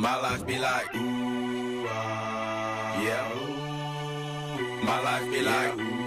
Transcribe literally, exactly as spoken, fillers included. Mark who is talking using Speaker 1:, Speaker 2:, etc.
Speaker 1: My life be like, ooh, ah, yeah. My life be like, ooh.